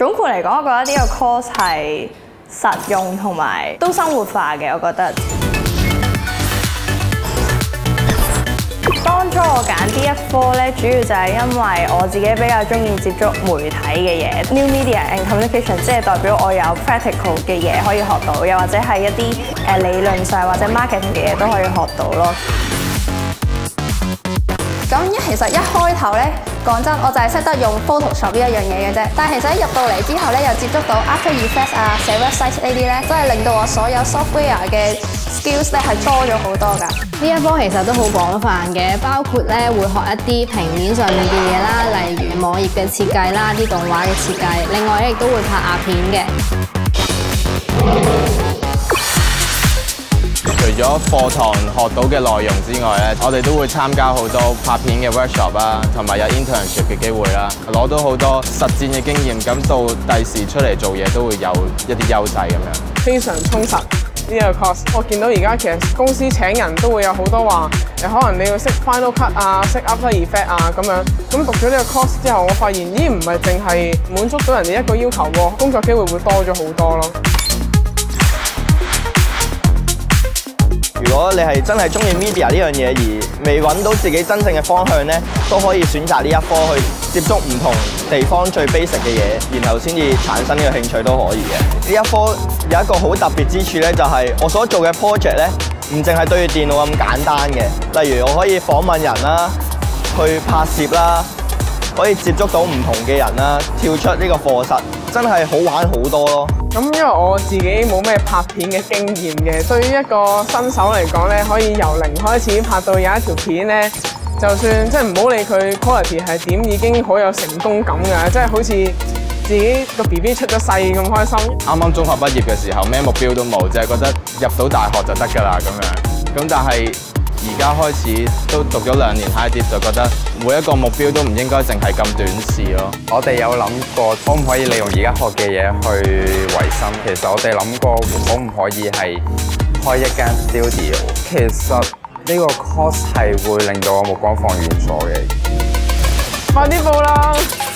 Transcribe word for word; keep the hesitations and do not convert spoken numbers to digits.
總括嚟講，我覺得呢個 course 係實用同埋都生活化嘅，我覺得。當初我揀呢一科咧，主要就係因為我自己比較中意接觸媒體嘅嘢 ，New Media and Communication， 即係代表我有 practical 嘅嘢可以學到，又或者係一啲誒理論上或者 marketing 嘅嘢都可以學到咯。 咁一其實一開頭咧，講真，我就係識得用 Photoshop 呢一樣嘢嘅啫。但係其實一入到嚟之後咧，又接觸到 After Effects 啊、寫 website 呢啲咧，真係令到我所有 software 嘅 skills 咧係多咗好多㗎。 呢一科其實都好廣泛嘅，包括咧會學一啲平面上面嘅嘢啦，例如網頁嘅設計啦、啲動畫嘅設計。另外亦都會拍壓片嘅。 除咗課堂學到嘅內容之外咧，我哋都會參加好多拍片嘅 workshop 啦，同埋有 internship 嘅機會啦，攞到好多實戰嘅經驗，咁到第時出嚟做嘢都會有一啲優勢咁樣。 非常充實呢個 course， 我見到而家其實公司請人都會有好多話，誒可能你要識 Final Cut 啊，識 After Effect 啊咁樣。咁讀咗呢個 course 之後，我發現咦唔係淨係滿足到人哋一個要求喎，工作機會會多咗好多咯。 如果你係真係中意 media 呢樣嘢，而未揾到自己真正嘅方向呢，都可以選擇呢一科去接觸唔同地方最 basic 嘅嘢，然後先至產生呢個興趣都可以嘅。呢一科有一個好特別之處呢，就係我所做嘅 project 呢，唔淨係對住電腦咁簡單嘅。例如我可以訪問人啦，去拍攝啦，可以接觸到唔同嘅人啦，跳出呢個課室，真係好玩好多咯。 咁因為我自己冇咩拍片嘅經驗嘅，對於一個新手嚟講咧，可以由零開始拍到有一條片咧，就算即係唔好理佢 quality 係點，已經好有成功感㗎，即係好似自己個 B B 出咗世咁開心。 啱啱中學畢業嘅時候，咩目標都冇，淨係覺得入到大學就得㗎啦咁樣。咁但係而家開始都讀咗兩年 high dip， 就覺得每一個目標都唔應該淨係咁短視咯。 我哋有諗過可唔可以利用而家學嘅嘢去維生。其實我哋諗過可唔可以係開一間 studio。其實呢個 course 係會令到我目光放遠咗嘅。 快啲報啦！